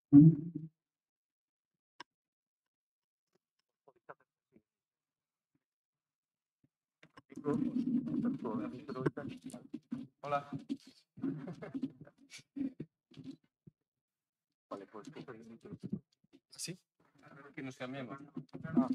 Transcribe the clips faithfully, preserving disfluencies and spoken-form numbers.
Hola. Vale, pues ¿así? Que nos cambiemos. Ah.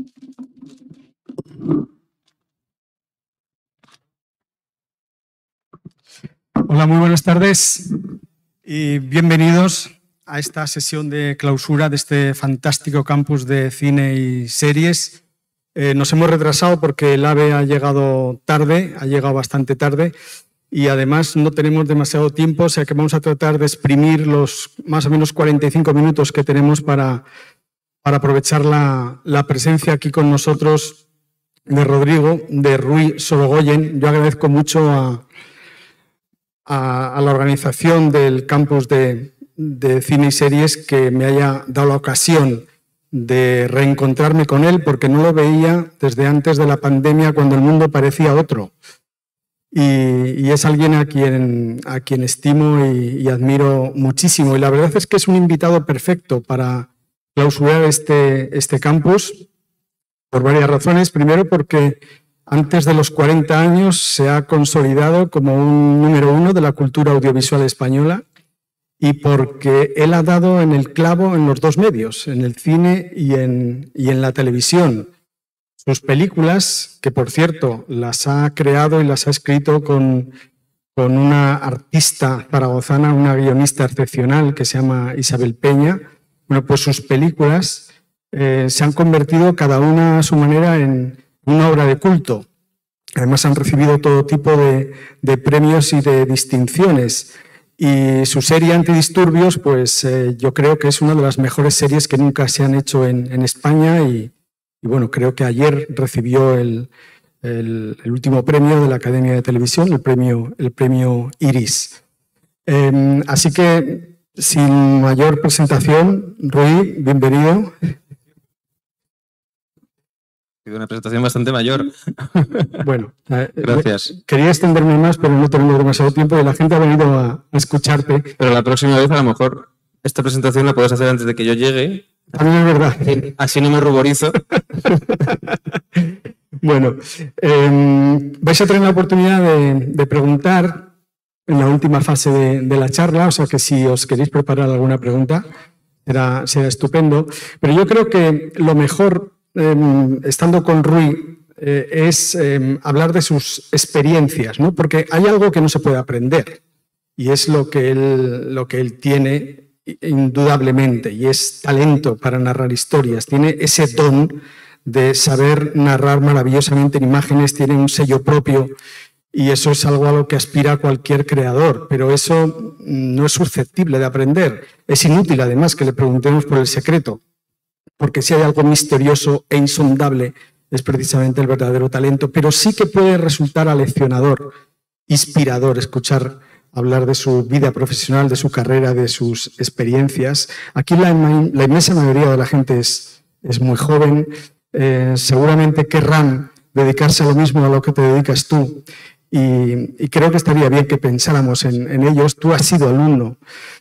Hola, muy buenas tardes y bienvenidos a esta sesión de clausura de este fantástico campus de cine y series. Eh, nos hemos retrasado porque el AVE ha llegado tarde, ha llegado bastante tarde y además no tenemos demasiado tiempo, o sea que vamos a tratar de exprimir los más o menos cuarenta y cinco minutos que tenemos para, para aprovechar la, la presencia aquí con nosotros de Rodrigo, de Rui Sorogoyen. Yo agradezco mucho a, a, a la organización del campus de, de cine y series que me haya dado la ocasión de reencontrarme con él, porque no lo veía desde antes de la pandemia, cuando el mundo parecía otro. Y, y es alguien a quien, a quien estimo y, y admiro muchísimo. Y la verdad es que es un invitado perfecto para clausurar este, este campus por varias razones. Primero, porque antes de los cuarenta años se ha consolidado como un número uno de la cultura audiovisual española, y porque él ha dado en el clavo en los dos medios, en el cine y en, y en la televisión. Sus películas, que por cierto las ha creado y las ha escrito con, con una artista zaragozana, una guionista excepcional que se llama Isabel Peña, bueno, pues sus películas eh, se han convertido cada una a su manera en una obra de culto. Además han recibido todo tipo de, de premios y de distinciones. Y su serie Antidisturbios, pues eh, yo creo que es una de las mejores series que nunca se han hecho en, en España y, y bueno, creo que ayer recibió el, el, el último premio de la Academia de Televisión, el premio, el premio Iris. Eh, así que, sin mayor presentación, Rui, bienvenido. Una presentación bastante mayor. Bueno, eh, gracias. Quería extenderme más, pero no tenemos demasiado tiempo y la gente ha venido a, a escucharte. Pero la próxima vez, a lo mejor, esta presentación la puedes hacer antes de que yo llegue. También es verdad. Así no me ruborizo. Bueno, eh, vais a tener la oportunidad de, de preguntar en la última fase de, de la charla, o sea que si os queréis preparar alguna pregunta, será, será estupendo. Pero yo creo que lo mejor, eh, estando con Rui, eh, es eh, hablar de sus experiencias, ¿no? Porque hay algo que no se puede aprender y es lo que él, lo que él tiene indudablemente, y es talento para narrar historias. Tiene ese don de saber narrar maravillosamente en imágenes, tiene un sello propio y eso es algo a lo que aspira cualquier creador, pero eso no es susceptible de aprender. Es inútil además que le preguntemos por el secreto, porque si hay algo misterioso e insondable es precisamente el verdadero talento, pero sí que puede resultar aleccionador, inspirador escuchar hablar de su vida profesional, de su carrera, de sus experiencias. Aquí la, la inmensa mayoría de la gente es, es muy joven, eh, seguramente querrán dedicarse a lo mismo a lo que te dedicas tú y, y creo que estaría bien que pensáramos en, en ellos. Tú has sido alumno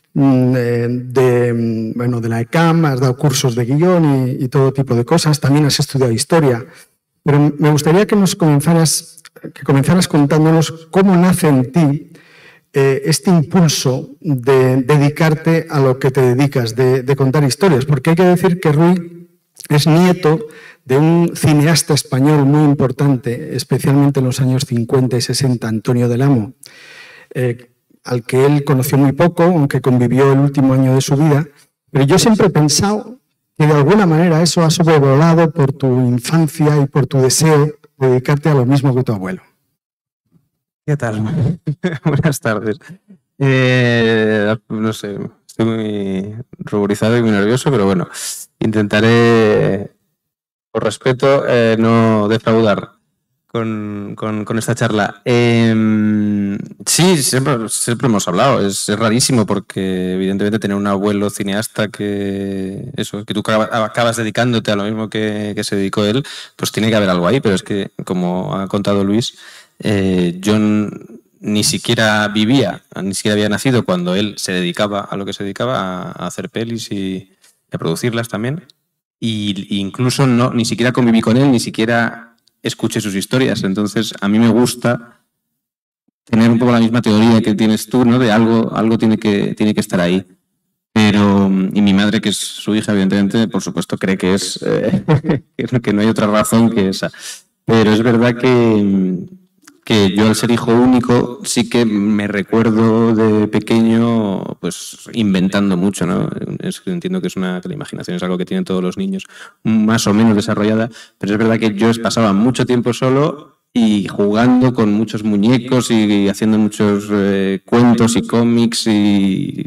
de, bueno, de la ECAM, has dado cursos de guión y, y todo tipo de cosas, también has estudiado historia, pero me gustaría que nos comenzaras, que comenzaras contándonos cómo nace en ti Eh, este impulso de dedicarte a lo que te dedicas, de, de contar historias, porque hay que decir que Rui es nieto de un cineasta español muy importante, especialmente en los años cincuenta y sesenta, Antonio del Amo, eh, al que él conoció muy poco, aunque convivió el último año de su vida, pero yo siempre he pensado que de alguna manera eso ha sobrevolado por tu infancia y por tu deseo de dedicarte a lo mismo que tu abuelo. ¿Qué tal? Buenas tardes. Eh, no sé, estoy muy ruborizado y muy nervioso, pero bueno, intentaré, por respeto, eh, no defraudar con, con, con esta charla. Eh, sí, siempre, siempre hemos hablado, es, es rarísimo porque evidentemente tener un abuelo cineasta que eso, que tú acabas dedicándote a lo mismo que, que se dedicó él, pues tiene que haber algo ahí, pero es que, como ha contado Luis, Eh, yo ni siquiera vivía, ni siquiera había nacido cuando él se dedicaba a lo que se dedicaba, a, a hacer pelis y a producirlas también. Y, y incluso no, ni siquiera conviví con él, ni siquiera escuché sus historias. Entonces, a mí me gusta tener un poco la misma teoría que tienes tú, ¿no? De algo, algo tiene que, tiene que estar ahí. Pero, y mi madre, que es su hija, evidentemente, por supuesto, cree que es eh, que no hay otra razón que esa. Pero es verdad que, que yo, al ser hijo único, sí que me recuerdo de pequeño pues inventando mucho, ¿no? Es, entiendo que es una que la imaginación es algo que tienen todos los niños más o menos desarrollada, pero es verdad que yo pasaba mucho tiempo solo y jugando con muchos muñecos y haciendo muchos eh, cuentos y cómics y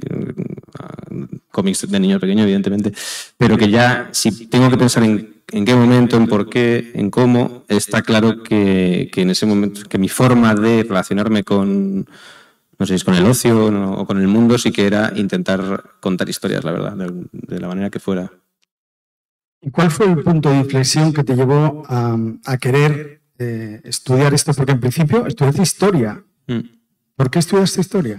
uh, cómics de niño pequeño, evidentemente, pero que ya si tengo que pensar en, en qué momento, en por qué, en cómo, está claro que, que en ese momento, que mi forma de relacionarme con, no sé si es con el ocio ¿no? o con el mundo, sí que era intentar contar historias, la verdad, de, de la manera que fuera. ¿Y cuál fue el punto de inflexión que te llevó a, a querer eh, estudiar esto? Porque en principio estudiaste historia. Mm. ¿Por qué estudiaste historia?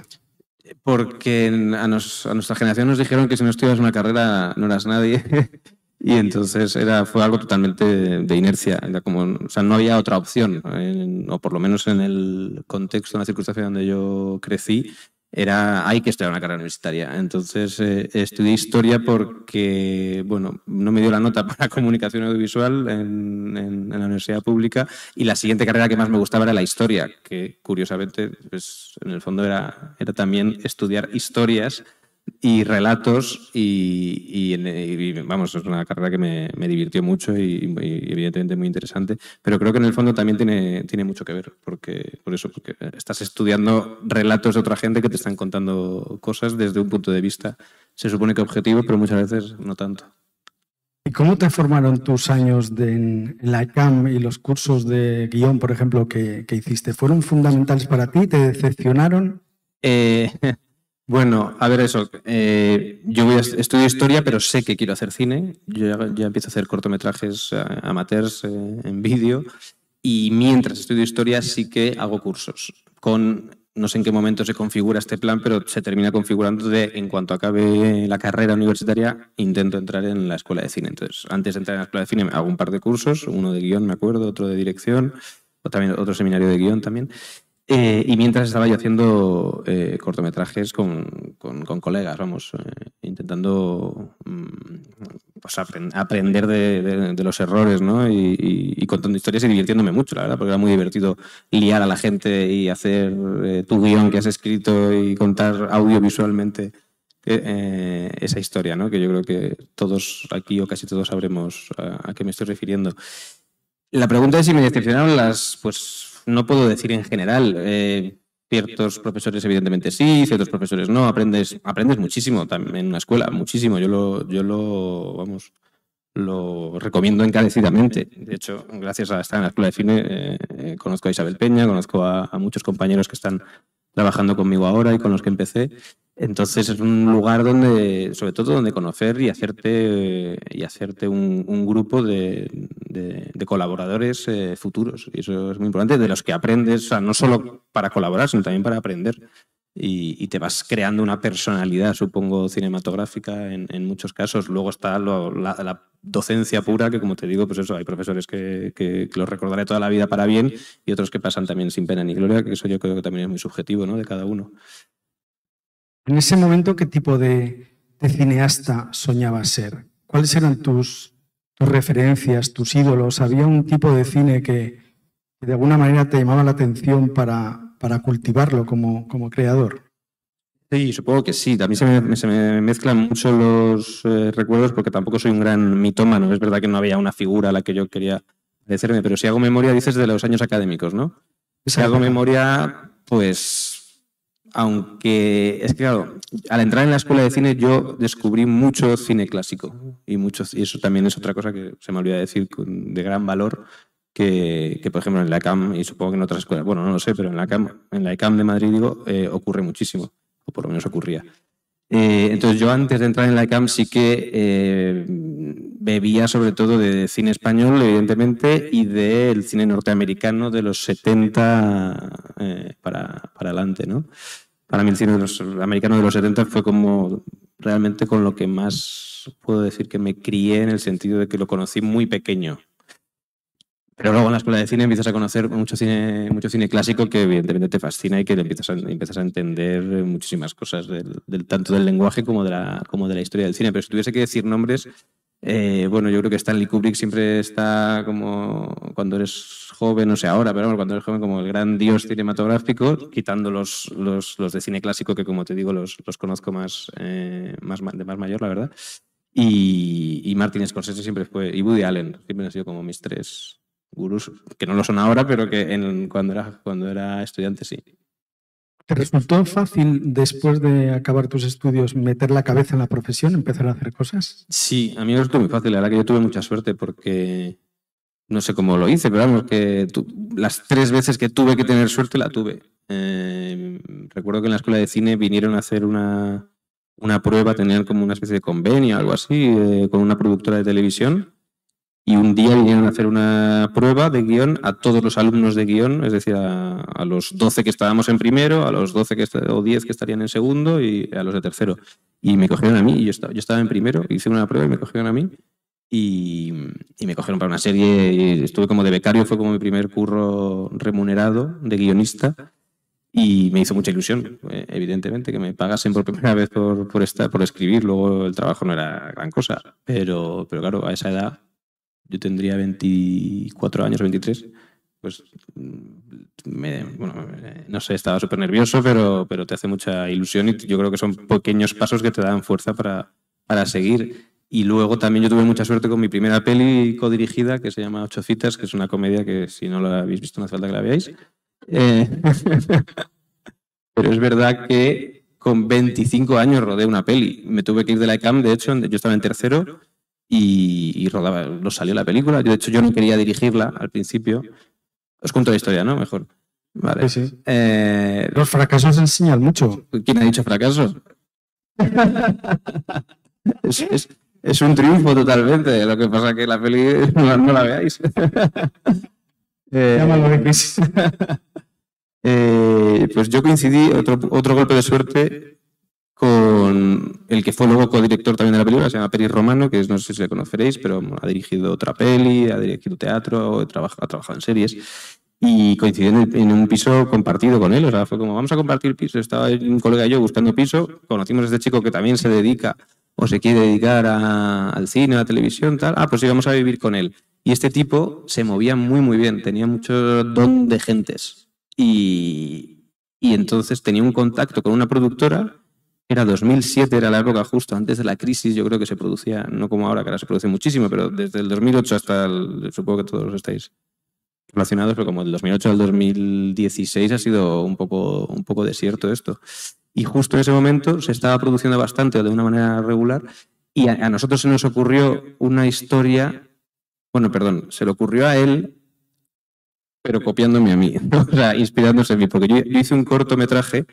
Porque a, nos, a nuestra generación nos dijeron que si no estudias una carrera no eras nadie. Y entonces era, fue algo totalmente de, de inercia. Era como, o sea, no había otra opción. En, o por lo menos en el contexto, en la circunstancia donde yo crecí, era hay que estudiar una carrera universitaria. Entonces eh, estudié historia porque, bueno, no me dio la nota para comunicación audiovisual en, en, en la universidad pública y la siguiente carrera que más me gustaba era la historia, que curiosamente, pues en el fondo era, era también estudiar historias y relatos y, y, y vamos, es una carrera que me, me divirtió mucho y, y evidentemente muy interesante, pero creo que en el fondo también tiene, tiene mucho que ver, porque, por eso, porque estás estudiando relatos de otra gente que te están contando cosas desde un punto de vista, se supone que objetivo, pero muchas veces no tanto. ¿Y cómo te formaron tus años de, en, en la E C A M y los cursos de guión, por ejemplo, que, que hiciste? ¿Fueron fundamentales para ti? ¿Te decepcionaron? Eh... Bueno, a ver eso, eh, yo voy a estudio historia, pero sé que quiero hacer cine. Yo ya, ya empiezo a hacer cortometrajes eh, amateurs eh, en vídeo y mientras estudio historia sí que hago cursos. Con, no sé en qué momento se configura este plan, pero se termina configurando de en cuanto acabe la carrera universitaria intento entrar en la escuela de cine. Entonces, antes de entrar en la escuela de cine hago un par de cursos, uno de guión, me acuerdo, otro de dirección, o también otro seminario de guión también. Eh, y mientras estaba yo haciendo eh, cortometrajes con, con, con colegas, vamos, eh, intentando mm, pues aprend aprender de, de, de los errores, ¿no? Y, y, y contando historias y divirtiéndome mucho, la verdad, porque era muy divertido liar a la gente y hacer eh, tu guión que has escrito y contar audiovisualmente eh, esa historia, ¿no? Que yo creo que todos aquí o casi todos sabremos a, a qué me estoy refiriendo. La pregunta es si me decepcionaron las, pues no puedo decir en general. Eh, ciertos profesores evidentemente sí, ciertos profesores no. Aprendes, aprendes muchísimo también en una escuela, muchísimo. Yo lo, yo lo, vamos, lo recomiendo encarecidamente. De hecho, gracias a estar en la escuela de cine, eh, eh, conozco a Isabel Peña, conozco a, a muchos compañeros que están trabajando conmigo ahora y con los que empecé. Entonces es un lugar donde, sobre todo, donde conocer y hacerte, y hacerte un, un grupo de, de, de colaboradores eh, futuros. Y eso es muy importante, de los que aprendes, o sea, no solo para colaborar, sino también para aprender. Y, y te vas creando una personalidad, supongo, cinematográfica en, en muchos casos. Luego está lo, la, la docencia pura, que como te digo, pues eso, hay profesores que, que, que los recordaré toda la vida para bien y otros que pasan también sin pena ni gloria, que eso yo creo que también es muy subjetivo, ¿no?, de cada uno. En ese momento, ¿qué tipo de, de cineasta soñabas ser? ¿Cuáles eran tus, tus referencias, tus ídolos? ¿Había un tipo de cine que, que de alguna manera te llamaba la atención para, para cultivarlo como, como creador? Sí, supongo que sí. A mí se me, se me mezclan mucho los eh, recuerdos porque tampoco soy un gran mitómano. Es verdad que no había una figura a la que yo quería parecerme, pero si hago memoria, dices de los años académicos, ¿no? Si hago memoria, pues... Aunque, es que claro, al entrar en la escuela de cine yo descubrí mucho cine clásico y, mucho, y eso también es otra cosa que se me olvida decir de gran valor, que, que por ejemplo en la E C A M y supongo que en otras escuelas, bueno, no lo sé, pero en la E C A M, en la E C A M de Madrid digo, eh, ocurre muchísimo, o por lo menos ocurría. Eh, entonces yo antes de entrar en la E C A M sí que eh, bebía sobre todo de cine español, evidentemente, y del cine norteamericano de los setenta eh, para, para adelante, ¿no? Para mí el cine de los, americano de los setenta fue como realmente con lo que más puedo decir que me crié, en el sentido de que lo conocí muy pequeño. Pero luego en la escuela de cine empiezas a conocer mucho cine, mucho cine clásico que evidentemente te fascina y que empiezas a, empiezas a entender muchísimas cosas del, del, tanto del lenguaje como de, la, como de la historia del cine. Pero si tuviese que decir nombres, eh, bueno, yo creo que Stanley Kubrick siempre está como cuando eres joven, no sé ahora, pero bueno, cuando eres joven como el gran dios cinematográfico, quitando los, los, los de cine clásico que, como te digo, los, los conozco más, eh, más de más mayor, la verdad. Y, y Martin Scorsese siempre fue, y Woody Allen, siempre han sido como mis tres gurús, que no lo son ahora, pero que en, cuando, era, cuando era estudiante sí. ¿Te resultó fácil, después de acabar tus estudios, meter la cabeza en la profesión, empezar a hacer cosas? Sí, a mí me resultó muy fácil. La verdad que yo tuve mucha suerte porque no sé cómo lo hice, pero vamos, que tu, las tres veces que tuve que tener suerte la tuve. Eh, recuerdo que en la escuela de cine vinieron a hacer una, una prueba, tenían como una especie de convenio o algo así, eh, con una productora de televisión. Y un día vinieron a hacer una prueba de guión a todos los alumnos de guión, es decir, a, a los doce que estábamos en primero, a los doce que o diez que estarían en segundo y a los de tercero. Y me cogieron a mí, y yo estaba, yo estaba en primero, hice una prueba y me cogieron a mí. Y, y me cogieron para una serie, y estuve como de becario, fue como mi primer curro remunerado de guionista. Y me hizo mucha ilusión, evidentemente, que me pagasen por primera vez por, por, estar, por escribir. Luego el trabajo no era gran cosa, pero, pero claro, a esa edad... Yo tendría veinticuatro años, veintitrés, pues me, bueno, no sé, estaba súper nervioso, pero, pero te hace mucha ilusión y yo creo que son pequeños pasos que te dan fuerza para, para seguir. Y luego también yo tuve mucha suerte con mi primera peli codirigida, que se llama Ocho citas, que es una comedia que si no la habéis visto no hace falta que la veáis. Eh, pero es verdad que con veinticinco años rodé una peli. Me tuve que ir de la E C A M, de hecho, yo estaba en tercero, Y, y rodaba, nos salió la película. Yo, de hecho, yo no quería dirigirla al principio. Os cuento la historia, ¿no? Mejor. Vale. Sí, sí. Eh, Los fracasos enseñan mucho. ¿Quién ha dicho fracaso? es, es, es un triunfo totalmente. Lo que pasa es que la peli no, no la veáis. eh, Llámalo de crisis. eh, pues yo coincidí, otro, otro golpe de suerte, con el que fue luego codirector también de la película, se llama Peris Romano, que es, no sé si le conoceréis, pero ha dirigido otra peli, ha dirigido teatro, ha trabajado, ha trabajado en series, y coincidí en, el, en un piso compartido con él. O sea, fue como, vamos a compartir piso. Estaba un colega y yo buscando piso, conocimos a este chico que también se dedica o se quiere dedicar a, al cine, a la televisión, tal. Ah, pues íbamos a vivir con él. Y este tipo se movía muy, muy bien, tenía mucho don de gentes. Y, y entonces tenía un contacto con una productora. Era dos mil siete, era la época justo antes de la crisis. Yo creo que se producía, no como ahora, que ahora se produce muchísimo, pero desde el dos mil ocho hasta el, supongo que todos estáis relacionados, pero como del dos mil ocho al dos mil dieciséis ha sido un poco, un poco desierto esto. Y justo en ese momento se estaba produciendo bastante de una manera regular y a, a nosotros se nos ocurrió una historia, bueno, perdón, se le ocurrió a él, pero copiándome a mí, ¿no? O sea, inspirándose en mí, porque yo, yo hice un cortometraje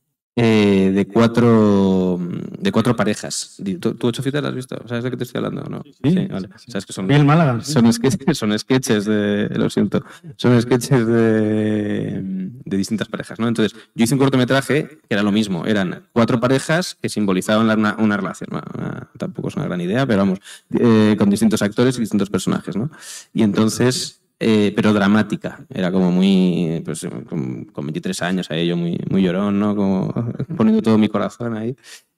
Eh, de cuatro de cuatro parejas. ¿Tú, tú Ocho citas las has visto? ¿Sabes de qué te estoy hablando? ¿No? Sí, sí, vale. sí. ¿Sabes que son, Bien Málaga. Sí. Son, sketches, son sketches de, lo siento, son sketches de, de distintas parejas, ¿no? Entonces, yo hice un cortometraje que era lo mismo, eran cuatro parejas que simbolizaban una, una relación. Bueno, una, tampoco es una gran idea, pero vamos, eh, con distintos actores y distintos personajes, ¿no? Y entonces... Eh, pero dramática, era como muy, pues con, con veintitrés años ahí yo muy, muy llorón, ¿no? Como poniendo todo mi corazón ahí.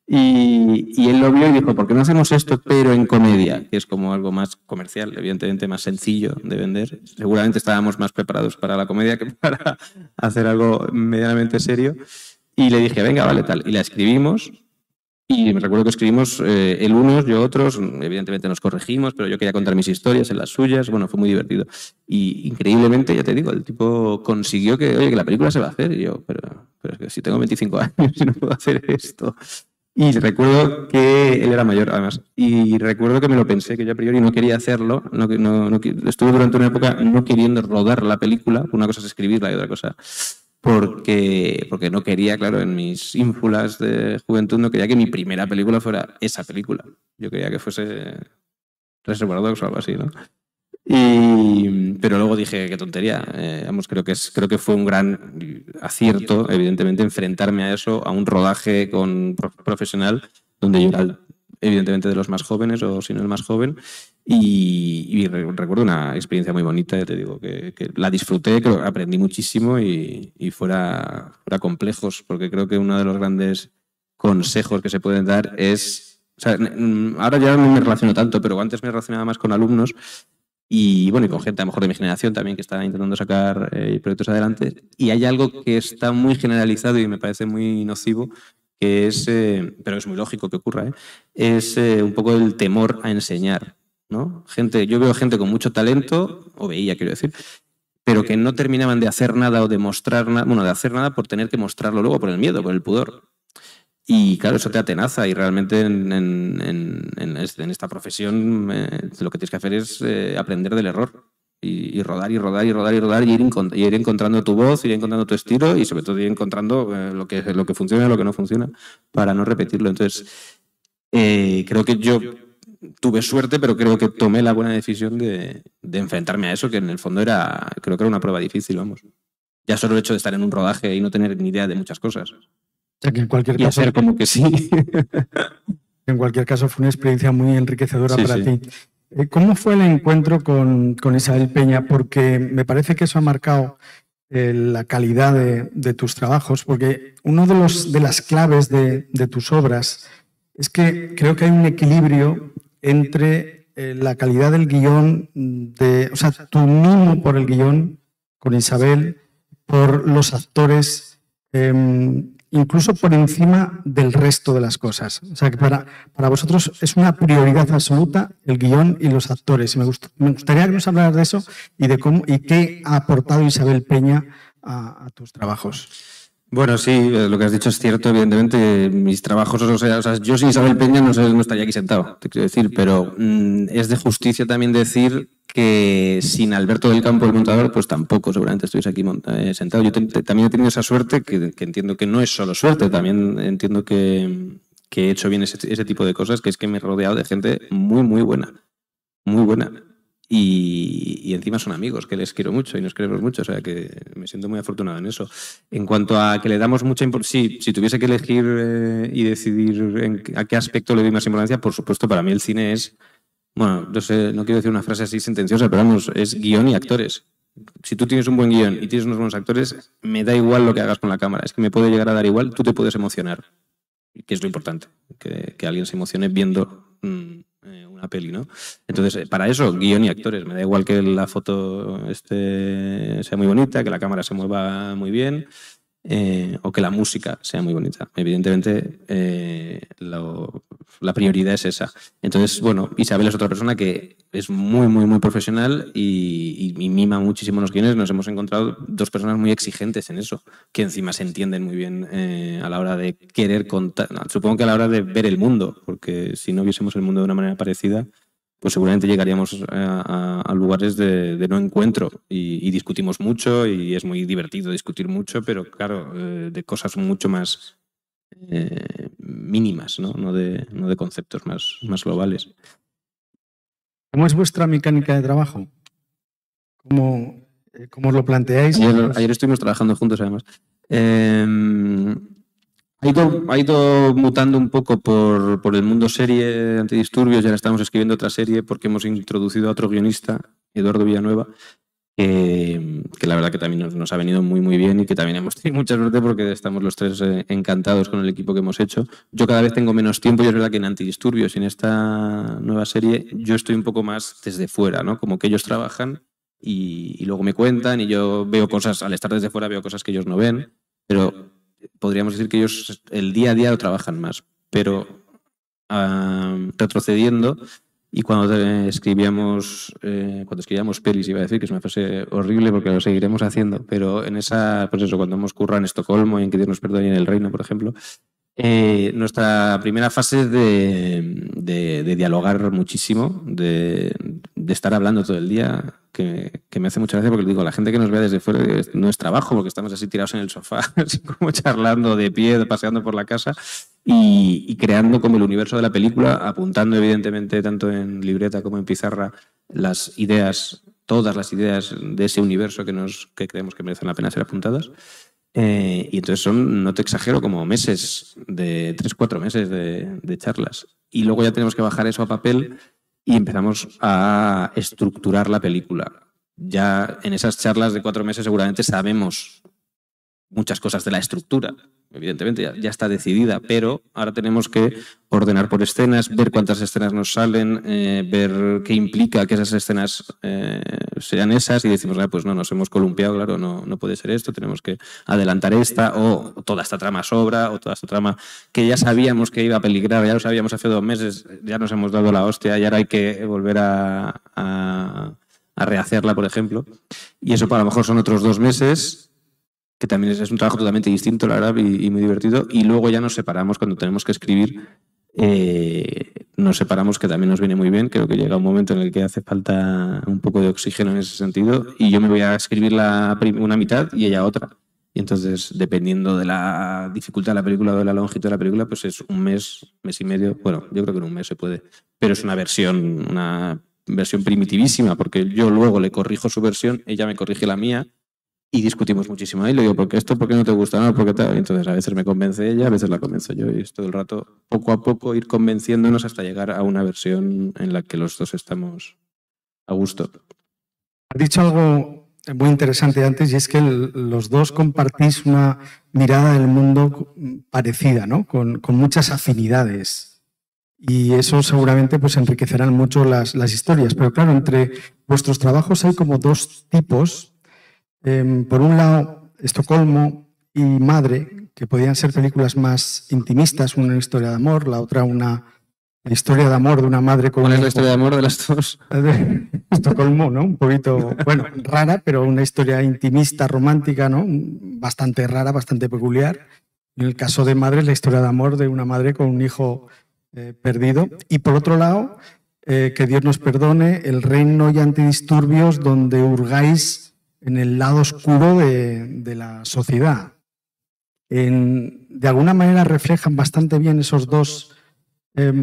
Y, y él lo vio y dijo, ¿por qué no hacemos esto pero en comedia? Que es como algo más comercial, evidentemente más sencillo de vender. Seguramente estábamos más preparados para la comedia que para hacer algo medianamente serio. Y le dije, venga, vale, tal. Y la escribimos. Y me recuerdo que escribimos eh, él unos, yo otros, evidentemente nos corregimos, pero yo quería contar mis historias, en las suyas, bueno, fue muy divertido. Y increíblemente, ya te digo, el tipo consiguió que, oye, que la película se va a hacer. Y yo, pero, pero es que si tengo veinticinco años y no puedo hacer esto. Y recuerdo que él era mayor, además, y recuerdo que me lo pensé, que yo a priori no quería hacerlo, no, no, no, estuve durante una época no queriendo rodar la película, una cosa es escribirla y otra cosa... Porque, porque no quería, claro, en mis ínfulas de juventud, no quería que mi primera película fuera esa película. Yo quería que fuese Reservoir Dogs o algo así, ¿no? Y, pero luego dije, qué tontería. Eh, vamos, creo que, es, creo que fue un gran acierto, evidentemente, enfrentarme a eso, a un rodaje con profesional, donde yo era, evidentemente, de los más jóvenes, o si no el más joven. Y, y recuerdo una experiencia muy bonita, ya te digo, que, que la disfruté, creo que aprendí muchísimo y, y fuera, fuera complejos, porque creo que uno de los grandes consejos que se pueden dar es... O sea, ahora ya no me relaciono tanto, pero antes me relacionaba más con alumnos y, bueno, y con gente a lo mejor de mi generación también que está intentando sacar eh, proyectos adelante. Y hay algo que está muy generalizado y me parece muy nocivo, que es, eh, pero es muy lógico que ocurra, ¿eh? es eh, un poco el temor a enseñar, ¿no? Gente, yo veo gente con mucho talento, o veía, quiero decir, pero que no terminaban de hacer nada o de mostrar nada, bueno, de hacer nada por tener que mostrarlo luego, por el miedo, por el pudor. Y claro, eso te atenaza y realmente en, en, en, en esta profesión eh, lo que tienes que hacer es eh, aprender del error y, y rodar y rodar y rodar y rodar y ir, y ir encontrando tu voz, ir encontrando tu estilo y sobre todo ir encontrando eh, lo, que, lo que funciona y lo que no funciona para no repetirlo. Entonces, eh, creo que yo tuve suerte, pero creo que tomé la buena decisión de, de enfrentarme a eso, que en el fondo era, creo que era una prueba difícil, vamos. Ya solo el hecho de estar en un rodaje y no tener ni idea de muchas cosas. O sea, que en cualquier y caso, hacer como que sí. En cualquier caso, fue una experiencia muy enriquecedora sí, para sí. ti. ¿Cómo fue el encuentro con, con Isabel Peña? Porque me parece que eso ha marcado eh, la calidad de, de tus trabajos, porque uno de, los, de las claves de, de tus obras es que creo que hay un equilibrio entre eh, la calidad del guión, de, o sea, tu mimo por el guión con Isabel, por los actores, eh, incluso por encima del resto de las cosas. O sea, que para, para vosotros es una prioridad absoluta el guión y los actores. Y me, gust, me gustaría que nos hablaras de eso y de cómo y qué ha aportado Isabel Peña a, a tus trabajos. Bueno, sí, lo que has dicho es cierto, evidentemente, mis trabajos, o sea, o sea yo sin Isabel Peña no, sé, no estaría aquí sentado, te quiero decir, pero mmm, es de justicia también decir que sin Alberto del Campo, el montador, pues tampoco seguramente estuviese aquí eh, sentado. Yo te, te, también he tenido esa suerte, que, que entiendo que no es solo suerte, también entiendo que, que he hecho bien ese, ese tipo de cosas, que es que me he rodeado de gente muy, muy buena, muy buena. Y, y encima son amigos, que les quiero mucho y nos queremos mucho, o sea que me siento muy afortunado en eso. En cuanto a que le damos mucha importancia, sí, si tuviese que elegir eh, y decidir en a qué aspecto le doy más importancia, por supuesto, para mí el cine es, bueno, no sé, no quiero decir una frase así sentenciosa, pero vamos, es guión y actores. Si tú tienes un buen guión y tienes unos buenos actores, me da igual lo que hagas con la cámara, es que me puede llegar a dar igual, tú te puedes emocionar, que es lo importante, que, que alguien se emocione viendo mmm, una peli, ¿no? Entonces, para eso, guión y actores. Me da igual que la foto este, sea muy bonita, que la cámara se mueva muy bien eh, o que la música sea muy bonita. Evidentemente, eh, lo, la prioridad es esa. Entonces, bueno, Isabel es otra persona que es muy, muy, muy profesional y, y, y mima muchísimo los guiones. Nos hemos encontrado dos personas muy exigentes en eso, que encima se entienden muy bien eh, a la hora de querer contar, no, supongo que a la hora de ver el mundo, porque si no viésemos el mundo de una manera parecida, pues seguramente llegaríamos a, a, a lugares de, de no encuentro y, y discutimos mucho y es muy divertido discutir mucho, pero claro, eh, de cosas mucho más eh, mínimas, ¿no? No, de, no de conceptos más, más globales. ¿Cómo es vuestra mecánica de trabajo? ¿Cómo, cómo os lo planteáis? Ayer, ayer estuvimos trabajando juntos, además. Eh, ha, ido, ha ido mutando un poco por, por el mundo serie Antidisturbios y ahora estamos escribiendo otra serie porque hemos introducido a otro guionista, Eduardo Villanueva, que, que la verdad que también nos, nos ha venido muy muy bien y que también hemos tenido mucha suerte porque estamos los tres eh, encantados con el equipo que hemos hecho. Yo cada vez tengo menos tiempo y es verdad que en Antidisturbios y en esta nueva serie yo estoy un poco más desde fuera, ¿no? Como que ellos trabajan y, y luego me cuentan y yo veo cosas, al estar desde fuera veo cosas que ellos no ven, pero podríamos decir que ellos el día a día lo trabajan más, pero uh, retrocediendo. Y cuando escribíamos, eh, cuando escribíamos pelis, iba a decir que es una frase horrible porque lo seguiremos haciendo, pero en esa, pues eso, cuando hemos currado en Estocolmo y en Que Dios nos perdone y en El Reino, por ejemplo, eh, nuestra primera fase es de, de, de dialogar muchísimo, de, de estar hablando todo el día, que, que me hace mucha gracia porque digo, la gente que nos vea desde fuera no es trabajo, porque estamos así tirados en el sofá, así como charlando de pie, paseando por la casa. y, y creando como el universo de la película, apuntando evidentemente tanto en libreta como en pizarra las ideas, todas las ideas de ese universo que, nos, que creemos que merecen la pena ser apuntadas. Eh, y entonces son, no te exagero, como meses, de tres, cuatro meses de, de charlas. Y luego ya tenemos que bajar eso a papel y empezamos a estructurar la película. Ya en esas charlas de cuatro meses seguramente sabemos muchas cosas de la estructura. Evidentemente ya, ya está decidida, pero ahora tenemos que ordenar por escenas, ver cuántas escenas nos salen, eh, ver qué implica que esas escenas eh, sean esas y decimos, ah, pues no, nos hemos columpiado, claro, no, no puede ser esto, tenemos que adelantar esta, o toda esta trama sobra, o toda esta trama que ya sabíamos que iba a peligrar, ya lo sabíamos hace dos meses, ya nos hemos dado la hostia y ahora hay que volver a, a, a rehacerla, por ejemplo. Y eso para lo mejor son otros dos meses, que también es un trabajo totalmente distinto, la verdad, y, y muy divertido. Y luego ya nos separamos cuando tenemos que escribir. Eh, nos separamos, que también nos viene muy bien. Creo que llega un momento en el que hace falta un poco de oxígeno en ese sentido. Y yo me voy a escribir la una mitad y ella otra. Y entonces, dependiendo de la dificultad de la película o de la longitud de la película, pues es un mes, mes y medio. Bueno, yo creo que en un mes se puede. Pero es una versión, una versión primitivísima, porque yo luego le corrijo su versión, ella me corrige la mía. Y discutimos muchísimo. Y le digo, ¿por qué esto? ¿Por qué no te gusta? No, ¿por qué tal? Y entonces a veces me convence ella, a veces la convenzo yo. Y es todo el rato, poco a poco, ir convenciéndonos hasta llegar a una versión en la que los dos estamos a gusto. Has dicho algo muy interesante antes, y es que el, los dos compartís una mirada del mundo parecida, ¿no? Con, con muchas afinidades. Y eso seguramente pues, enriquecerán mucho las, las historias. Pero claro, entre vuestros trabajos hay como dos tipos. Eh, por un lado, Estocolmo y Madre, que podían ser películas más intimistas, una historia de amor, la otra una historia de amor de una madre con... ¿Cuál es la historia de amor de las dos? Estocolmo, ¿no? Un poquito, bueno, rara, pero una historia intimista, romántica, ¿no? Bastante rara, bastante peculiar. En el caso de Madre, la historia de amor de una madre con un hijo eh, perdido. Y por otro lado, eh, que Dios nos perdone, El reino y antidisturbios, donde hurgáis en el lado oscuro de, de la sociedad. En, de alguna manera reflejan bastante bien esos dos, eh,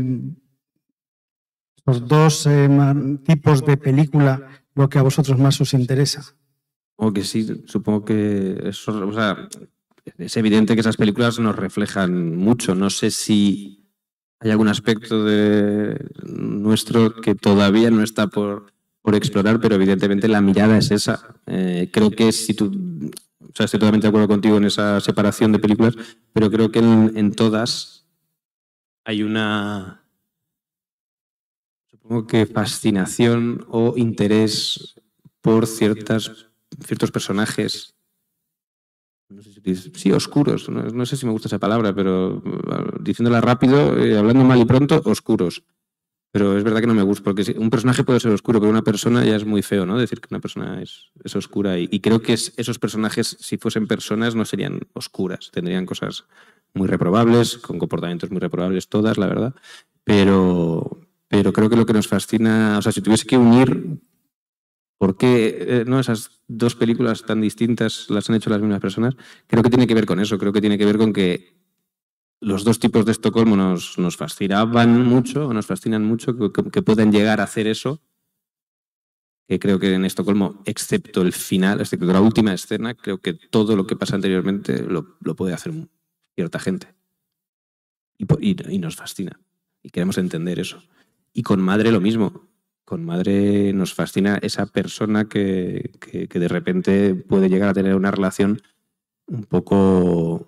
esos dos eh, tipos de película lo que a vosotros más os interesa. O que sí, supongo que eso, o sea, es evidente que esas películas nos reflejan mucho. No sé si hay algún aspecto de nuestro que todavía no está por... por explorar, pero evidentemente la mirada es esa. Eh, creo que si tú... O sea, estoy totalmente de acuerdo contigo en esa separación de películas, pero creo que en, en todas hay una... Supongo que fascinación o interés por ciertas, ciertos personajes, no sé si, sí, oscuros, no, no sé si me gusta esa palabra, pero diciéndola rápido, eh, hablando mal y pronto, oscuros. Pero es verdad que no me gusta, porque un personaje puede ser oscuro, pero una persona ya es muy feo, ¿no? Decir que una persona es, es oscura. Y, y creo que es, esos personajes, si fuesen personas, no serían oscuras. Tendrían cosas muy reprobables, con comportamientos muy reprobables todas, la verdad. Pero, pero creo que lo que nos fascina... O sea, si tuviese que unir... ¿Por qué eh, no, esas dos películas tan distintas las han hecho las mismas personas? Creo que tiene que ver con eso. Creo que tiene que ver con que los dos tipos de Estocolmo nos, nos fascinaban mucho, o nos fascinan mucho, que, que puedan llegar a hacer eso. Que creo que en Estocolmo, excepto el final, excepto la última escena, creo que todo lo que pasa anteriormente lo, lo puede hacer cierta gente. Y, y, y nos fascina. Y queremos entender eso. Y con Madre lo mismo. Con Madre nos fascina esa persona que, que, que de repente puede llegar a tener una relación un poco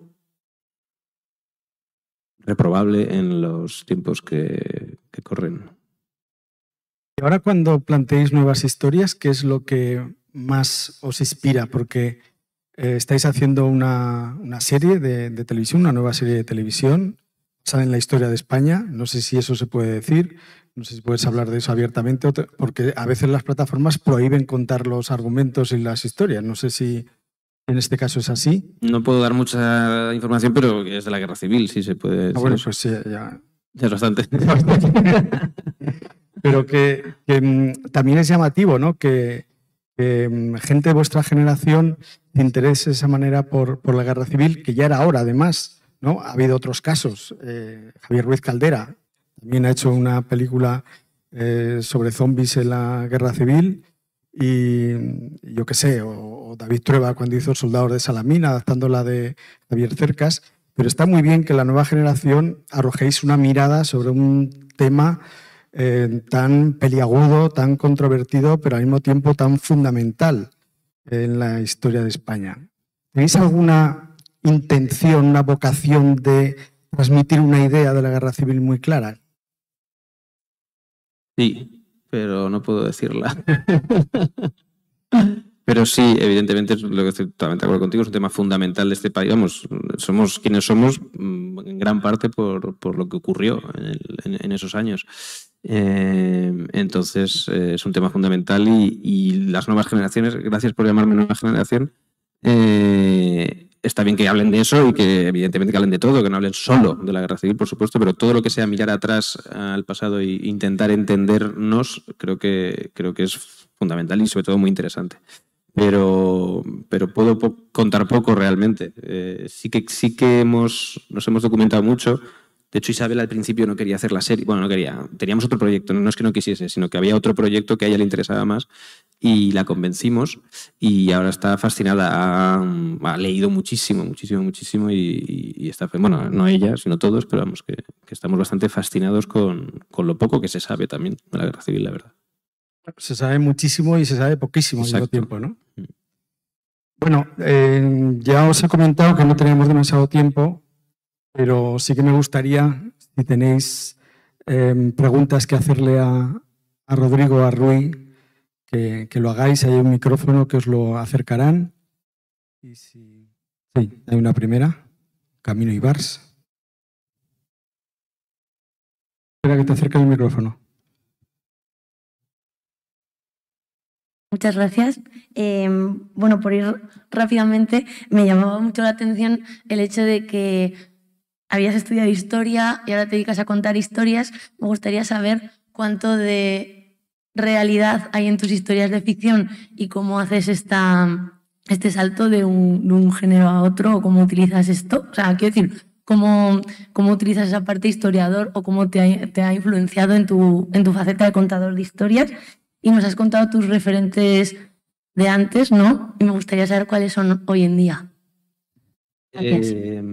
reprobable en los tiempos que, que corren. Y ahora, cuando planteéis nuevas historias, ¿qué es lo que más os inspira? Porque eh, estáis haciendo una, una serie de, de televisión, una nueva serie de televisión, basada en la historia de España. No sé si eso se puede decir, no sé si puedes hablar de eso abiertamente, porque a veces las plataformas prohíben contar los argumentos y las historias. No sé si en este caso es así. No puedo dar mucha información, pero es de la Guerra Civil, sí se puede decir. Ah, bueno, pues ya, ya. ya es bastante. Pero que, que también es llamativo, ¿no? Que, que gente de vuestra generación se interese de esa manera por, por la Guerra Civil, que ya era hora, además, ¿no? Ha habido otros casos. Eh, Javier Ruiz Caldera también ha hecho una película eh, sobre zombies en la Guerra Civil y yo qué sé, o, o David Trueba cuando hizo Soldados de Salamina, adaptando la de Javier Cercas. Pero está muy bien que la nueva generación arrojéis una mirada sobre un tema eh, tan peliagudo, tan controvertido, pero al mismo tiempo tan fundamental en la historia de España. ¿Tenéis alguna intención, una vocación de transmitir una idea de la Guerra Civil muy clara? Sí, pero no puedo decirla. Pero sí, evidentemente, lo que estoy totalmente de acuerdo contigo, es un tema fundamental de este país. Vamos, somos quienes somos en gran parte por, por lo que ocurrió en, el, en, en esos años. Eh, entonces, eh, es un tema fundamental y, y las nuevas generaciones, gracias por llamarme nueva generación, eh, está bien que hablen de eso y que evidentemente que hablen de todo, que no hablen solo de la Guerra Civil, por supuesto, pero todo lo que sea mirar atrás al pasado e intentar entendernos, creo que, creo que es fundamental y sobre todo muy interesante. Pero, pero puedo po contar poco realmente. Eh, sí que, sí que hemos, nos hemos documentado mucho. De hecho, Isabel al principio no quería hacer la serie. Bueno, no quería. Teníamos otro proyecto. No es que no quisiese, sino que había otro proyecto que a ella le interesaba más y la convencimos y ahora está fascinada. Ha, ha leído muchísimo, muchísimo, muchísimo y, y está, bueno, no ella, sino todos, pero vamos, que, que estamos bastante fascinados con, con lo poco que se sabe también de la Guerra Civil, la verdad. Se sabe muchísimo y se sabe poquísimo al mismo tiempo, ¿no? Bueno, eh, ya os he comentado que no tenemos demasiado tiempo, pero sí que me gustaría, si tenéis eh, preguntas que hacerle a, a Rodrigo, a Rui, que, que lo hagáis. Hay un micrófono que os lo acercarán. Y si... Sí, hay una primera. Camino Ibars. Espera que te acerque el micrófono. Muchas gracias. Eh, bueno, por ir rápidamente, me llamaba mucho la atención el hecho de que habías estudiado historia y ahora te dedicas a contar historias. Me gustaría saber cuánto de realidad hay en tus historias de ficción y cómo haces esta, este salto de un, de un género a otro, o cómo utilizas esto. O sea, quiero decir, cómo, cómo utilizas esa parte historiador o cómo te ha, te ha influenciado en tu, en tu faceta de contador de historias. Y nos has contado tus referentes de antes, ¿no? Y me gustaría saber cuáles son hoy en día. Gracias. Eh,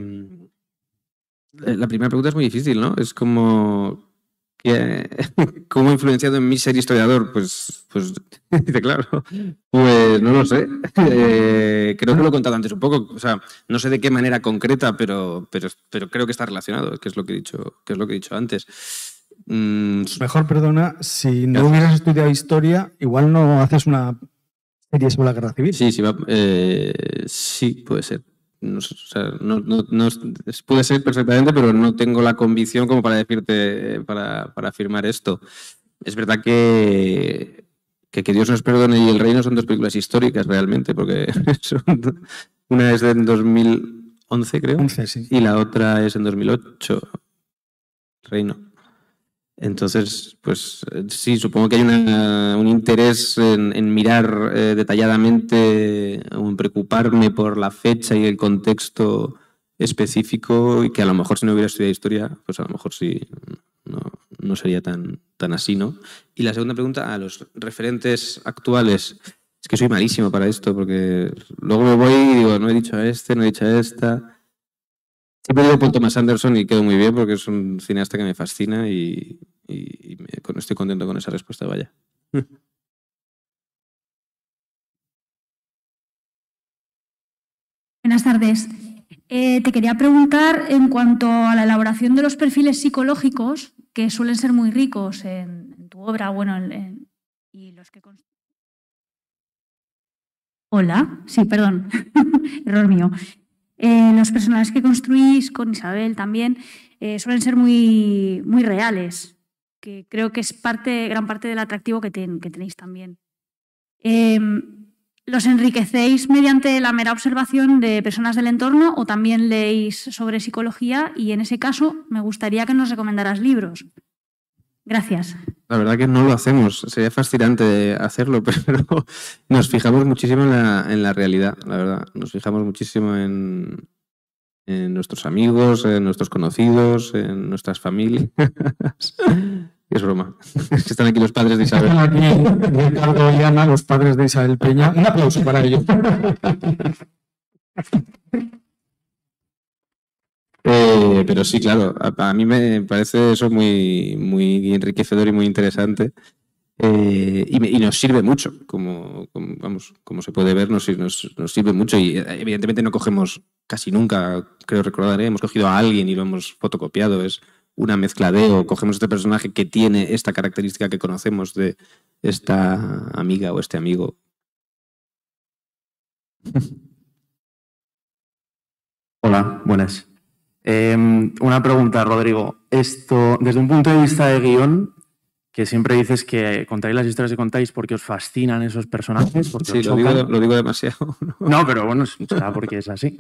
la primera pregunta es muy difícil, ¿no? Es como... Que, ¿cómo ha influenciado en mi ser historiador? Pues, pues dice, claro, pues no lo sé. Eh, creo que lo he contado antes un poco. O sea, no sé de qué manera concreta, pero, pero, pero creo que está relacionado, que es lo que he dicho, que es lo que he dicho antes. Mm, Mejor, perdona, si no hubieras estudiado historia, igual no haces una serie sobre la Guerra Civil. Sí, sí, va, eh, sí, puede ser. No, o sea, no, no, no, puede ser perfectamente, pero no tengo la convicción como para decirte, para, para afirmar esto. Es verdad que, que Que Dios nos perdone y El Reino son dos películas históricas realmente, porque son, una es en dos mil once, creo, once, sí. Y la otra es en dos mil ocho, El Reino. Entonces, pues sí, supongo que hay una, un interés en, en mirar eh, detalladamente, en preocuparme por la fecha y el contexto específico, y que a lo mejor si no hubiera estudiado historia, pues a lo mejor sí no, no sería tan, tan así, ¿no? Y la segunda pregunta, a los referentes actuales. Es que soy malísimo para esto, porque luego me voy y digo, no he dicho a este, no he dicho a esta... Siempre digo Paul Thomas Anderson y quedo muy bien porque es un cineasta que me fascina y, y, y me, estoy contento con esa respuesta, vaya. Buenas tardes. Eh, te quería preguntar en cuanto a la elaboración de los perfiles psicológicos, que suelen ser muy ricos en, en tu obra, bueno, en, en, y los que... Hola, sí, perdón, error mío. Eh, los personajes que construís con Isabel también eh, suelen ser muy, muy reales, que creo que es parte, gran parte del atractivo que, ten, que tenéis también. Eh, ¿Los enriquecéis mediante la mera observación de personas del entorno o también leéis sobre psicología? Y en ese caso me gustaría que nos recomendaras libros. Gracias. La verdad que no lo hacemos, sería fascinante hacerlo, pero nos fijamos muchísimo en la, en la realidad, la verdad. Nos fijamos muchísimo en, en nuestros amigos, en nuestros conocidos, en nuestras familias. Es broma. Están aquí los padres de Isabel. Están aquí Ricardo y Ana, los padres de Isabel Peña. Un aplauso para ellos. Eh, pero sí, claro, a, a mí me parece eso muy, muy enriquecedor y muy interesante. Eh, y, me, y nos sirve mucho, como, como, vamos, como se puede ver, nos, nos, nos sirve mucho y evidentemente no cogemos casi nunca, creo recordar, ¿eh? Hemos cogido a alguien y lo hemos fotocopiado, es una mezcla de, o cogemos este personaje que tiene esta característica que conocemos de esta amiga o este amigo. Hola, buenas. Eh, una pregunta, Rodrigo. Esto, desde un punto de vista de guión, que siempre dices que contáis las historias que contáis porque os fascinan esos personajes. Porque sí, os lo digo, lo digo demasiado. ¿no? no, pero bueno, será porque es así.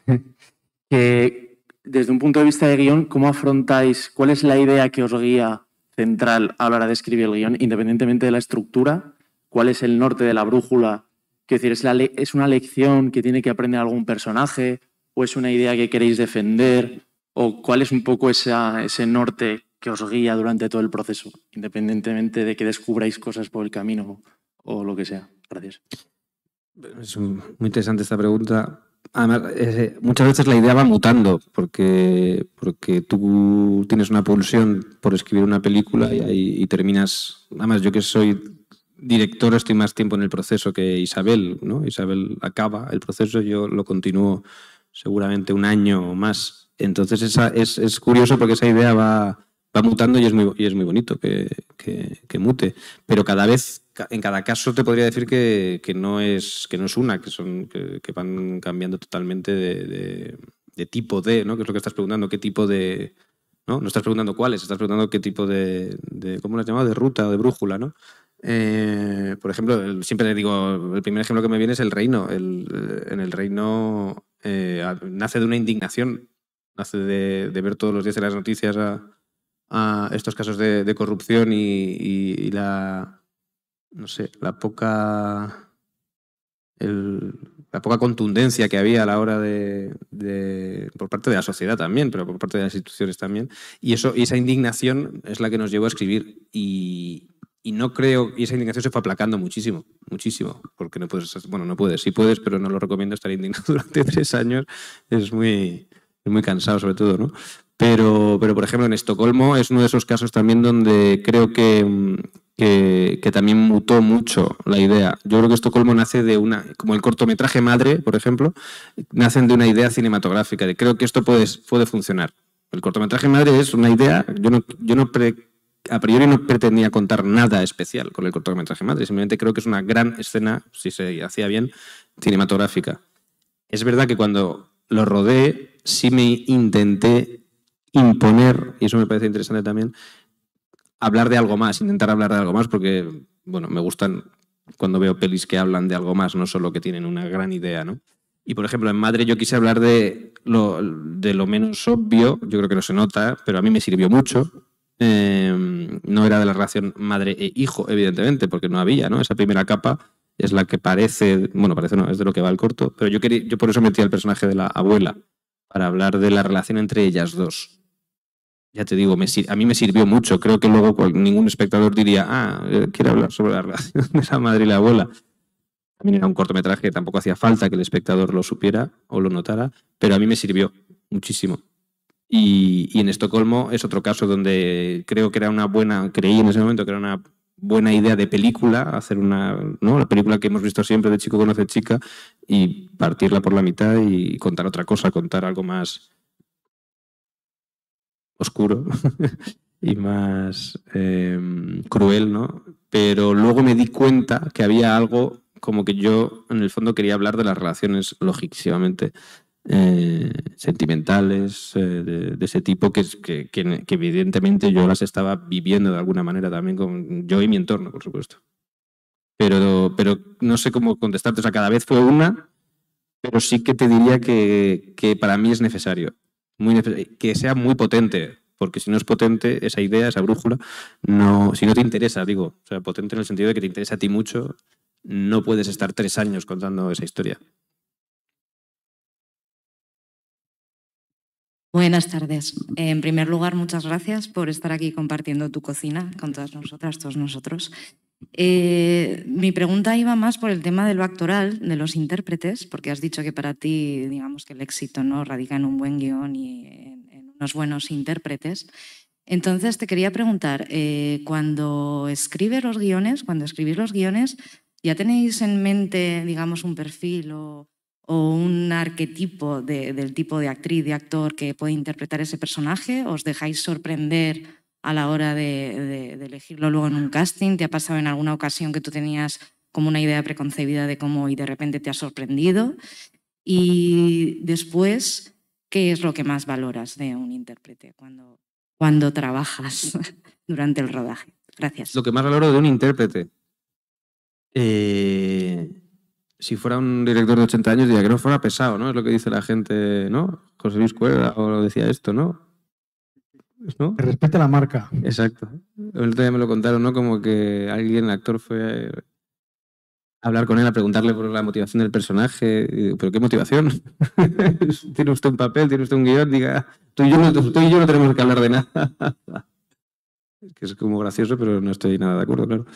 que desde un punto de vista de guión, ¿cómo afrontáis, cuál es la idea que os guía central a la hora de escribir el guión, independientemente de la estructura? ¿Cuál es el norte de la brújula? Quiero decir, ¿es, la ¿es una lección que tiene que aprender algún personaje? ¿O es una idea que queréis defender? ¿O cuál es un poco esa, ese norte que os guía durante todo el proceso, independientemente de que descubráis cosas por el camino o lo que sea? Gracias. Es muy interesante esta pregunta. Además, eh, muchas veces la idea va mutando porque, porque tú tienes una pulsión por escribir una película y, y terminas... Además, yo que soy director estoy más tiempo en el proceso que Isabel, ¿no? Isabel acaba el proceso, yo lo continúo seguramente un año o más. Entonces esa, es, es curioso porque esa idea va, va mutando y es muy, y es muy bonito que, que, que mute. Pero cada vez, en cada caso te podría decir que, que, no, es, que no es una, que, son, que, que van cambiando totalmente de, de, de tipo de, ¿no? Que es lo que estás preguntando, qué tipo de... ¿no? No estás preguntando cuáles, estás preguntando qué tipo de, de ¿cómo lo has llamado? De ruta o de brújula, ¿no? Eh, por ejemplo, el, siempre digo, el primer ejemplo que me viene es El Reino. El, en El Reino eh, nace de una indignación, nace de, de ver todos los días en las noticias a, a estos casos de, de corrupción y, y, y la, no sé, la poca, el, la poca contundencia que había a la hora de, de, por parte de la sociedad también, pero por parte de las instituciones también. Y, eso, y esa indignación es la que nos llevó a escribir. Y, Y no creo, y esa indignación se fue aplacando muchísimo, muchísimo, porque no puedes, bueno, no puedes, sí puedes, pero no lo recomiendo estar indignado durante tres años, es muy, es muy cansado sobre todo, ¿no? Pero, pero, por ejemplo, en Estocolmo es uno de esos casos también donde creo que, que, que también mutó mucho la idea. Yo creo que Estocolmo nace de una, como el cortometraje Madre, por ejemplo, nacen de una idea cinematográfica, de creo que esto puede, puede funcionar. El cortometraje Madre es una idea, yo no, yo no pre, a priori no pretendía contar nada especial con el cortometraje Madre, simplemente creo que es una gran escena, si se hacía bien, cinematográfica. Es verdad que cuando lo rodé sí me intenté imponer, y eso me parece interesante también, hablar de algo más, intentar hablar de algo más, porque bueno, me gustan cuando veo pelis que hablan de algo más, no solo que tienen una gran idea, ¿no? Y por ejemplo, en Madre yo quise hablar de lo, de lo menos obvio, yo creo que no se nota, pero a mí me sirvió mucho. Eh, no era de la relación madre e hijo, evidentemente, porque no había, ¿no? Esa primera capa es la que parece, bueno, parece no, es de lo que va el corto, pero yo, quería, yo por eso metí al personaje de la abuela, para hablar de la relación entre ellas dos. Ya te digo, me, a mí me sirvió mucho, creo que luego ningún espectador diría, ah, quiere hablar sobre la relación de la madre y la abuela. También era un cortometraje que tampoco hacía falta que el espectador lo supiera o lo notara, pero a mí me sirvió muchísimo. Y, y en Estocolmo es otro caso donde creo que era una buena, creí en ese momento que era una buena idea de película, hacer una, ¿no? La película que hemos visto siempre de Chico conoce chica y partirla por la mitad y contar otra cosa, contar algo más oscuro y más eh, cruel, ¿no? Pero luego me di cuenta que había algo como que yo en el fondo quería hablar de las relaciones lógicamente Eh, sentimentales eh, de, de ese tipo que, que, que, que evidentemente yo las estaba viviendo de alguna manera también con yo y mi entorno, por supuesto. Pero, pero no sé cómo contestarte, o sea, cada vez fue una, pero sí que te diría que, que para mí es necesario, muy necesario, que sea muy potente, porque si no es potente esa idea, esa brújula, no, si no te interesa, digo, o sea, potente en el sentido de que te interesa a ti mucho, no puedes estar tres años contando esa historia. Buenas tardes. En primer lugar, muchas gracias por estar aquí compartiendo tu cocina con todas nosotras, todos nosotros. Eh, mi pregunta iba más por el tema de lo actoral, de los intérpretes, porque has dicho que para ti, digamos que el éxito, ¿no?, radica en un buen guión y en, en unos buenos intérpretes. Entonces te quería preguntar, eh, cuando escribes los guiones, cuando escribís los guiones, ¿ya tenéis en mente, digamos, un perfil o, o un arquetipo de, del tipo de actriz, de actor que puede interpretar ese personaje? ¿Os dejáis sorprender a la hora de, de, de elegirlo luego en un casting? ¿Te ha pasado en alguna ocasión que tú tenías como una idea preconcebida de cómo y de repente te ha sorprendido? Y después, ¿qué es lo que más valoras de un intérprete cuando, cuando trabajas durante el rodaje? Gracias. Lo que más valoro de un intérprete. Eh, si fuera un director de ochenta años diría que no fuera pesado, ¿no? Es lo que dice la gente, ¿no? José Luis Cuerda o decía esto, ¿no? ¿No? Que respete la marca. Exacto. El otro día me lo contaron, ¿no? Como que alguien, el actor, fue a hablar con él, a preguntarle por la motivación del personaje. Y digo, ¿pero qué motivación? ¿Tiene usted un papel? ¿Tiene usted un guión? Diga, tú y yo no, tú y yo no tenemos que hablar de nada. Que es como gracioso, pero no estoy nada de acuerdo, claro.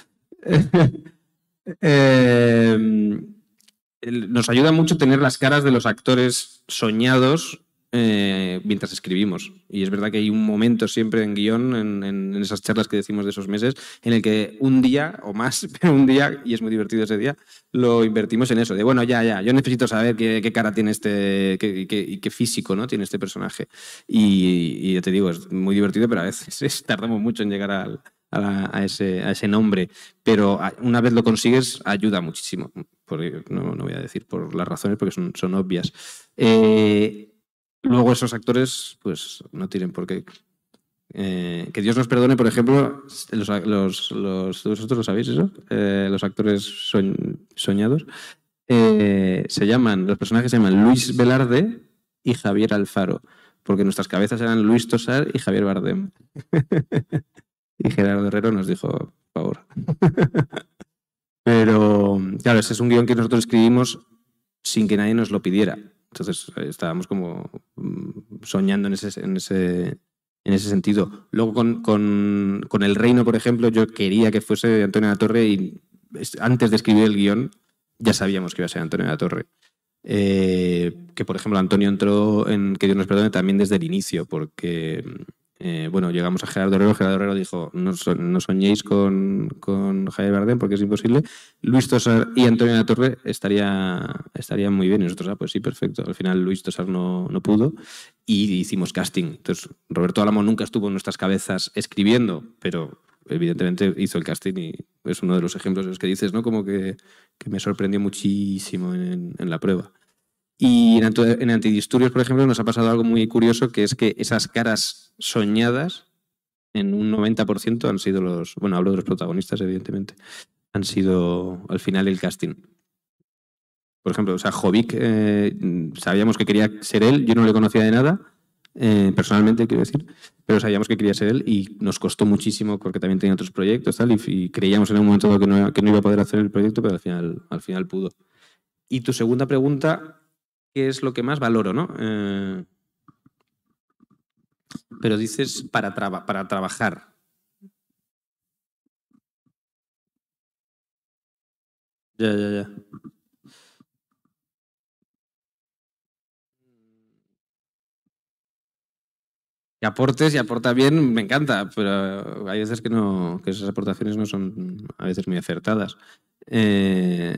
eh, nos ayuda mucho tener las caras de los actores soñados eh, mientras escribimos. Y es verdad que hay un momento siempre en guión, en, en esas charlas que decimos de esos meses, en el que un día o más, pero un día, y es muy divertido ese día, lo invertimos en eso, de bueno, ya, ya, yo necesito saber qué, qué cara tiene este, qué, qué, qué físico, ¿no?, tiene este personaje. Y, y ya te digo, es muy divertido, pero a veces tardamos mucho en llegar al, a, la, a, ese, a ese nombre. Pero una vez lo consigues, ayuda muchísimo. Porque no, no voy a decir por las razones, porque son, son obvias. Eh, Luego esos actores pues no tienen por qué. Eh, que Dios nos perdone, por ejemplo, los, los, los, ¿vosotros lo sabéis eso? Eh, los actores soñ, soñados. Eh, se llaman, los personajes se llaman Luis Velarde y Javier Alfaro, porque nuestras cabezas eran Luis Tosar y Javier Bardem. Y Gerardo Herrero nos dijo, por favor. Pero, claro, ese es un guión que nosotros escribimos sin que nadie nos lo pidiera. Entonces estábamos como soñando en ese, en ese, en ese sentido. Luego con, con, con El Reino, por ejemplo, yo quería que fuese Antonio de la Torre y antes de escribir el guión ya sabíamos que iba a ser Antonio de la Torre. Eh, que, por ejemplo, Antonio entró en Que Dios nos perdone también desde el inicio, porque... Eh, bueno, llegamos a Gerardo Herrero, Gerardo Herrero dijo, no, so, no soñéis con, con Javier Bardem porque es imposible. Luis Tosar y Antonio de la Torre estaría, estarían muy bien. Y nosotros, ah, pues sí, perfecto. Al final Luis Tosar no, no pudo y hicimos casting. Entonces, Roberto Álamo nunca estuvo en nuestras cabezas escribiendo, pero evidentemente hizo el casting y es uno de los ejemplos de los que dices, ¿no? Como que, que me sorprendió muchísimo en, en la prueba. Y en, en Antidisturbios, por ejemplo, nos ha pasado algo muy curioso, que es que esas caras soñadas, en un noventa por ciento han sido los... Bueno, hablo de los protagonistas, evidentemente. Han sido, al final, el casting. Por ejemplo, o sea, Jovic, eh, sabíamos que quería ser él, yo no le conocía de nada, eh, personalmente, quiero decir, pero sabíamos que quería ser él y nos costó muchísimo porque también tenía otros proyectos, tal, y, y creíamos en un momento que no, que no iba a poder hacer el proyecto, pero al final, al final pudo. Y tu segunda pregunta... ¿Qué es lo que más valoro, no? Eh, pero dices para, traba, para trabajar. Ya, ya, ya. Que aportes y aporta bien, me encanta, pero hay veces que, no, que esas aportaciones no son a veces muy acertadas. Eh...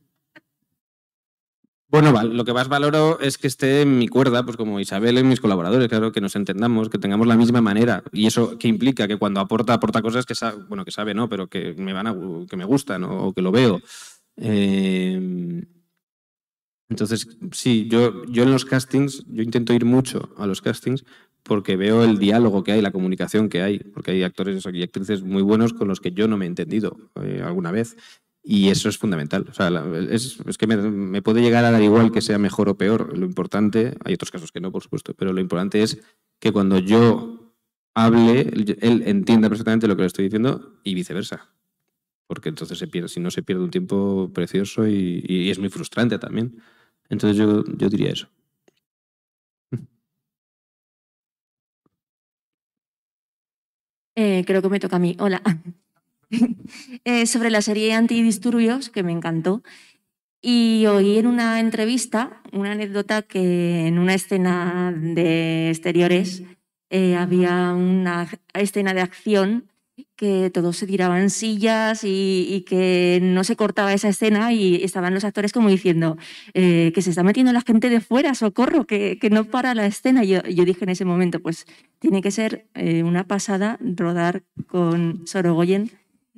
Bueno, lo que más valoro es que esté en mi cuerda, pues como Isabel y mis colaboradores, claro, que nos entendamos, que tengamos la misma manera. Y eso que implica que cuando aporta, aporta cosas que sabe, bueno, que sabe, no, pero que me van a, que me gustan, ¿no? O que lo veo. Eh... Entonces, sí, yo, yo en los castings, yo intento ir mucho a los castings porque veo el diálogo que hay, la comunicación que hay, porque hay actores y actrices muy buenos con los que yo no me he entendido eh, alguna vez. Y eso es fundamental. O sea, es, es que me, me puede llegar a dar igual que sea mejor o peor. Lo importante, hay otros casos que no, por supuesto, pero lo importante es que cuando yo hable, él entienda perfectamente lo que le estoy diciendo y viceversa. Porque entonces se pierde, si no se pierde un tiempo precioso y, y es muy frustrante también. Entonces yo, yo diría eso. Eh, creo que me toca a mí. Hola. eh, sobre la serie Antidisturbios, que me encantó. Y oí en una entrevista una anécdota que en una escena de exteriores eh, había una escena de acción que todos se tiraban sillas y, y que no se cortaba esa escena y estaban los actores como diciendo eh, que se está metiendo la gente de fuera, socorro, que, que no para la escena. Y yo, yo dije en ese momento, pues tiene que ser eh, una pasada rodar con Sorogoyen.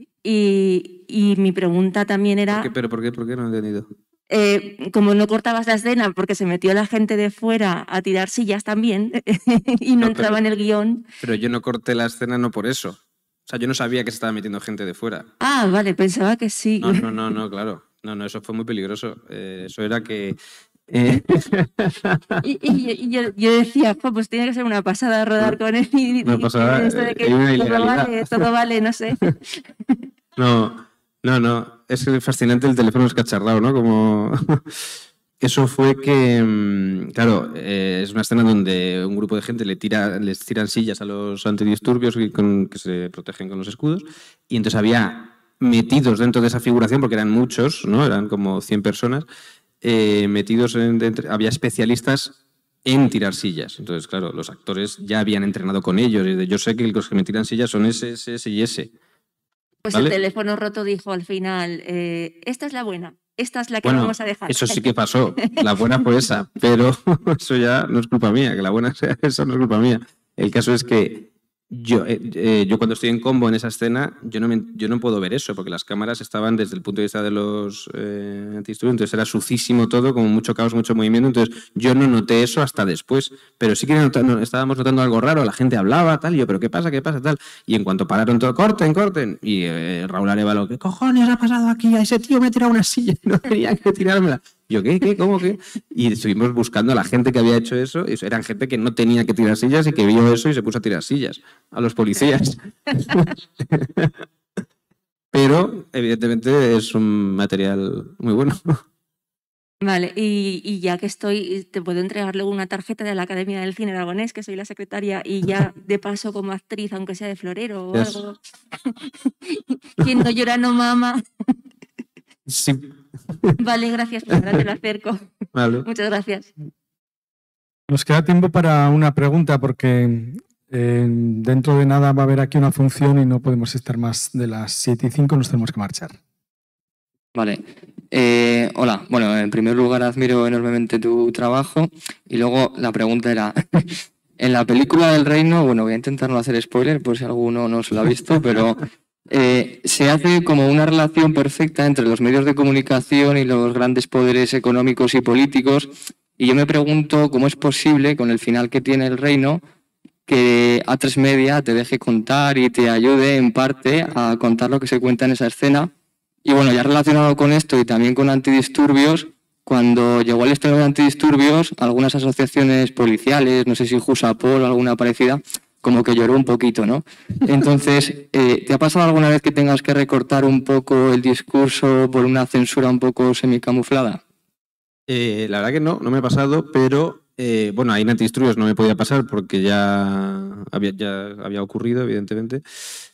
Y, y mi pregunta también era... ¿Por qué, ¿Pero por qué? ¿Por qué no he entendido? Eh, como no cortabas la escena porque se metió la gente de fuera a tirar sillas también y no, no entraba pero, en el guión. Pero yo no corté la escena no por eso. O sea, yo no sabía que se estaba metiendo gente de fuera. Ah, vale, pensaba que sí. No, no, no, no, claro. No, no, eso fue muy peligroso. Eh, eso era que... Eh... y, y, y yo, yo decía, pues tiene que ser una pasada rodar con él y, una pasada, y esto de que eh, todo vale, todo vale, no sé. No, no, no. Es fascinante el teléfono escacharrado, ¿no? Como... Eso fue que, claro, eh, es una escena donde un grupo de gente le tira, les tiran sillas a los antidisturbios que, con, que se protegen con los escudos, y entonces había metidos dentro de esa figuración, porque eran muchos, ¿no? Eran como cien personas, eh, metidos en, de, había especialistas en tirar sillas. Entonces, claro, los actores ya habían entrenado con ellos, y yo sé que los que me tiran sillas son ese, ese, ese y ese. Pues ¿vale? El teléfono roto dijo al final, eh, esta es la buena. Esta es la que bueno, vamos a dejar. Eso sí que pasó. La buena fue esa, pero eso ya no es culpa mía, que la buena sea esa no es culpa mía. El caso es que yo, eh, eh, yo cuando estoy en combo en esa escena, yo no, me, yo no puedo ver eso, porque las cámaras estaban desde el punto de vista de los eh, antidisturbios, entonces era sucísimo todo, como mucho caos, mucho movimiento, entonces yo no noté eso hasta después, pero sí que notando, estábamos notando algo raro, la gente hablaba, tal, y yo, pero ¿qué pasa, qué pasa, tal? Y en cuanto pararon todo, corten, corten, y eh, Raúl Arévalo, ¿qué cojones ha pasado aquí? A ese tío me ha tirado una silla y no tenía que tirármela. Yo, ¿qué? ¿Qué? ¿Cómo? ¿Qué? Y estuvimos buscando a la gente que había hecho eso, y eran gente que no tenía que tirar sillas y que vio eso y se puso a tirar sillas a los policías. Pero, evidentemente, es un material muy bueno. Vale, y, y ya que estoy, te puedo entregar luego una tarjeta de la Academia del Cine Aragonés, que soy la secretaria, y ya de paso como actriz, aunque sea de florero o yes. algo. Quien no llora no mama. Sí. Vale, gracias, pues ahora te lo acerco. Vale. Muchas gracias. Nos queda tiempo para una pregunta porque eh, dentro de nada va a haber aquí una función y no podemos estar más de las siete y cinco, nos tenemos que marchar. Vale. Eh, hola. Bueno, en primer lugar admiro enormemente tu trabajo y luego la pregunta era, en la película del Reino, bueno, voy a intentar no hacer spoiler por si alguno no se lo ha visto, pero... Eh, se hace como una relación perfecta entre los medios de comunicación y los grandes poderes económicos y políticos, y yo me pregunto cómo es posible, con el final que tiene El Reino, que A tres Media te deje contar y te ayude en parte a contar lo que se cuenta en esa escena. Y bueno, ya relacionado con esto y también con Antidisturbios, cuando llegó el estreno de Antidisturbios, algunas asociaciones policiales, no sé si Jusapol o alguna parecida, como que lloró un poquito, ¿no? Entonces, eh, ¿te ha pasado alguna vez que tengas que recortar un poco el discurso por una censura un poco semicamuflada? Eh, la verdad que no, no me ha pasado, pero eh, bueno, ahí en Antidisturbios no me podía pasar porque ya había, ya había ocurrido, evidentemente.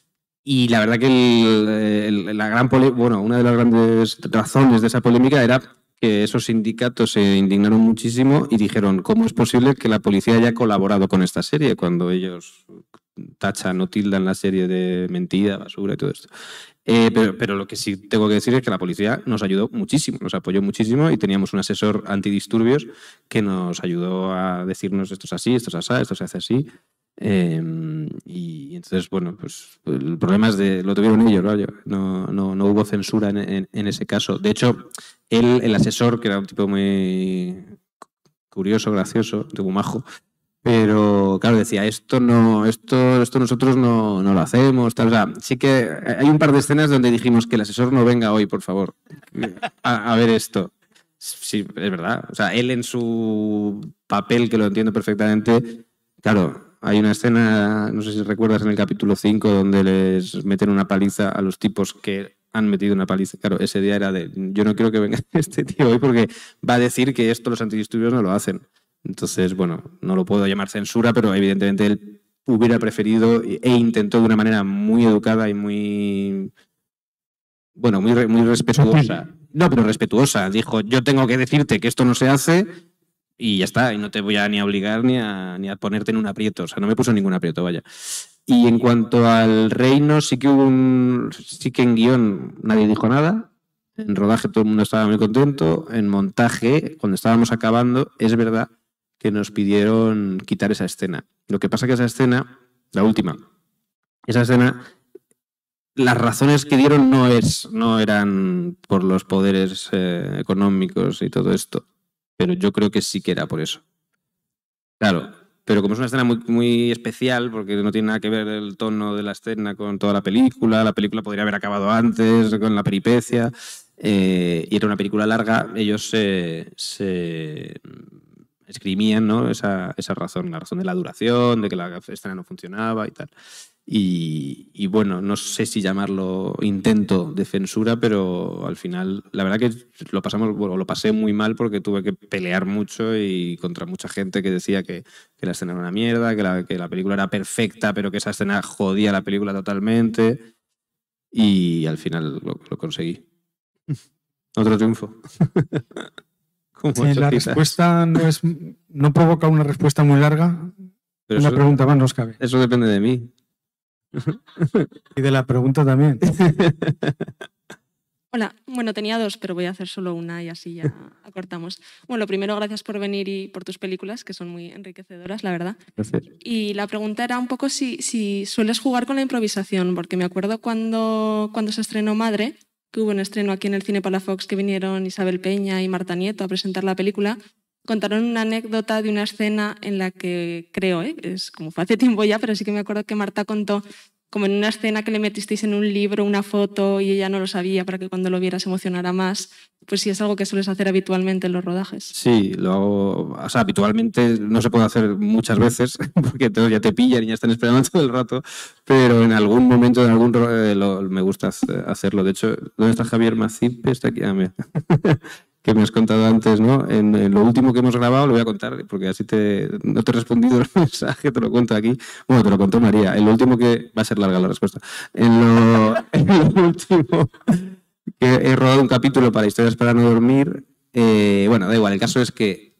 Y la verdad que el, el, la gran pole- bueno, una de las grandes razones de esa polémica era que esos sindicatos se indignaron muchísimo y dijeron, ¿cómo es posible que la policía haya colaborado con esta serie cuando ellos tachan o tildan la serie de mentira, basura y todo esto? Eh, pero, pero lo que sí tengo que decir es que la policía nos ayudó muchísimo, nos apoyó muchísimo y teníamos un asesor antidisturbios que nos ayudó a decirnos esto es así, esto es así, esto se hace así. Eh, y entonces, bueno, pues el problema es de lo tuvieron ellos, ¿no? No, no, no hubo censura en, en, en ese caso. De hecho, él, el asesor, que era un tipo muy curioso, gracioso, un tipo majo, pero claro, decía, esto no, esto, esto nosotros no, no lo hacemos, tal. O sea, sí que hay un par de escenas donde dijimos que el asesor no venga hoy, por favor, a, a ver esto. Sí, es verdad. O sea, él en su papel, que lo entiendo perfectamente, claro. Hay una escena, no sé si recuerdas, en el capítulo cinco, donde les meten una paliza a los tipos que han metido una paliza. Claro, ese día era de, yo no quiero que venga este tío hoy porque va a decir que esto los antidisturbios no lo hacen. Entonces, bueno, no lo puedo llamar censura, pero evidentemente él hubiera preferido e intentó de una manera muy educada y muy, bueno, muy, muy respetuosa. No, pero respetuosa. Dijo, yo tengo que decirte que esto no se hace y ya está, y no te voy a ni a obligar ni a, ni a ponerte en un aprieto. O sea, no me puso ningún aprieto, vaya. Y en cuanto al reino, sí que hubo un, sí que en guión nadie dijo nada. En rodaje todo el mundo estaba muy contento. En montaje, cuando estábamos acabando, es verdad que nos pidieron quitar esa escena. Lo que pasa que esa escena, la última, esa escena, las razones que dieron no, es, no eran por los poderes eh, económicos y todo esto, pero yo creo que sí que era por eso. Claro, pero como es una escena muy, muy especial, porque no tiene nada que ver el tono de la escena con toda la película, la película podría haber acabado antes, con la peripecia, eh, y era una película larga, ellos se... se esgrimían, ¿no? esa, esa razón, la razón de la duración, de que la escena no funcionaba y tal. Y, y bueno, no sé si llamarlo intento de censura, pero al final, la verdad que lo pasamos, bueno, lo pasé muy mal porque tuve que pelear mucho y contra mucha gente que decía que, que la escena era una mierda, que la, que la película era perfecta, pero que esa escena jodía la película totalmente. Y al final lo, lo conseguí. Otro triunfo. Sí, la respuesta no, es, no provoca una respuesta muy larga. Pero una eso, pregunta más nos cabe. Eso depende de mí. Y de la pregunta también. Hola, bueno, tenía dos, pero voy a hacer solo una y así ya acortamos. Bueno, lo primero, gracias por venir y por tus películas, que son muy enriquecedoras, la verdad. Gracias. Y la pregunta era un poco si, si sueles jugar con la improvisación, porque me acuerdo cuando, cuando se estrenó Madre, que hubo un estreno aquí en el Cine Palafox que vinieron Isabel Peña y Marta Nieto a presentar la película, contaron una anécdota de una escena en la que, creo, ¿eh? es como fue hace tiempo ya, pero sí que me acuerdo que Marta contó como en una escena que le metisteis en un libro una foto y ella no lo sabía para que cuando lo viera se emocionara más. Pues sí, es algo que sueles hacer habitualmente en los rodajes. Sí, lo hago, o sea, habitualmente no se puede hacer muchas veces porque todos ya te pillan y ya están esperando todo el rato, pero en algún momento, en algún eh, lo, me gusta hacerlo. De hecho, ¿dónde está Javier Macip? Está aquí, ah, mira. Que me has contado antes, ¿no? En, en lo último que hemos grabado lo voy a contar, porque así te, no te he respondido el mensaje, te lo cuento aquí. Bueno, te lo contó María. En lo último que... Va a ser larga la respuesta. En lo, en lo último que he rodado un capítulo para Historias para no dormir. Eh, bueno, da igual, el caso es que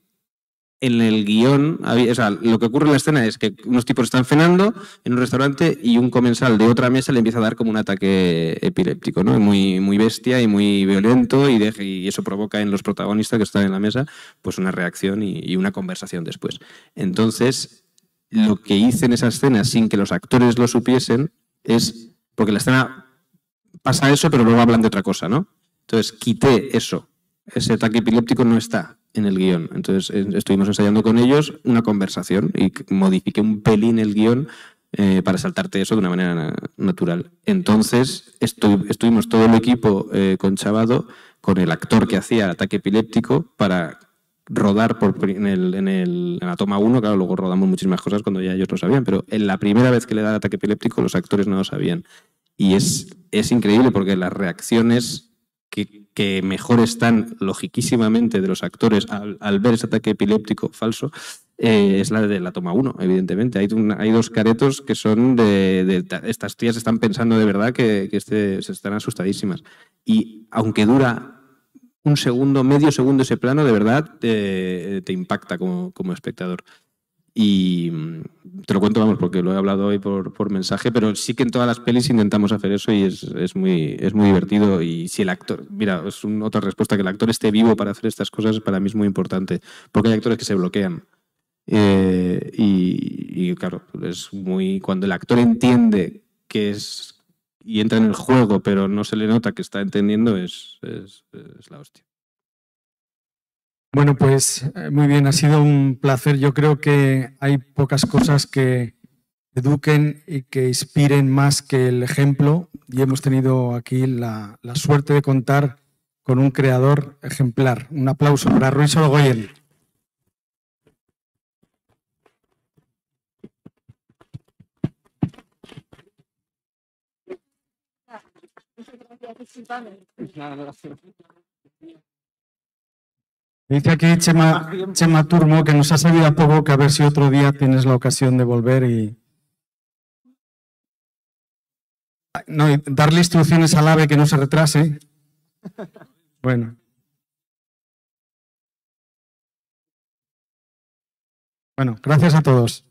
en el guión, o sea, lo que ocurre en la escena es que unos tipos están cenando en un restaurante y un comensal de otra mesa le empieza a dar como un ataque epiléptico, ¿no? Muy, muy bestia y muy violento y, de, y eso provoca en los protagonistas que están en la mesa pues una reacción y, y una conversación después. Entonces, lo que hice en esa escena sin que los actores lo supiesen es, porque la escena pasa eso pero luego hablan de otra cosa, ¿no? Entonces, quité eso. Ese ataque epiléptico no está en el guión. Entonces estuvimos ensayando con ellos una conversación y modifiqué un pelín el guión eh, para saltarte eso de una manera na natural. Entonces estu estuvimos todo el equipo eh, conchavado con el actor que hacía el ataque epiléptico para rodar por, en, el, en, el, en la toma uno. Claro, luego rodamos muchísimas cosas cuando ya ellos lo sabían, pero en la primera vez que le da el ataque epiléptico los actores no lo sabían. Y es, es increíble porque las reacciones que, que mejor están logiquísimamente de los actores al, al ver ese ataque epiléptico falso eh, es la de la toma uno, evidentemente. Hay, una, hay dos caretos que son de, de, de... Estas tías están pensando de verdad que, que este, se están asustadísimas. Y aunque dura un segundo, medio segundo ese plano, de verdad te, te impacta como, como espectador. Y te lo cuento, vamos, porque lo he hablado hoy por, por mensaje, pero sí que en todas las pelis intentamos hacer eso y es, es, muy, es muy divertido. Y si el actor, mira, es una otra respuesta, que el actor esté vivo para hacer estas cosas para mí es muy importante, porque hay actores que se bloquean. Eh, y, y claro, es muy, cuando el actor entiende que es y entra en el juego, pero no se le nota que está entendiendo, es, es, es la hostia. Bueno, pues muy bien, ha sido un placer. Yo creo que hay pocas cosas que eduquen y que inspiren más que el ejemplo, y hemos tenido aquí la, la suerte de contar con un creador ejemplar. Un aplauso para Ruiz Orogoyen. Dice aquí Chema, Chema Turmo que nos ha sabido a poco, que a ver si otro día tienes la ocasión de volver y, No, y darle instrucciones al ave que no se retrase. Bueno. Bueno, gracias a todos.